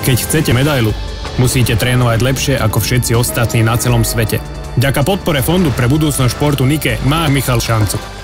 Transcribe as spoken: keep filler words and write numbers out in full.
Keď chcete medailu, musíte trénovať lepšie ako všetci ostatní na celom svete. Vďaka podpore Fondu pre budúcnosť športu Nike má Michal šancu.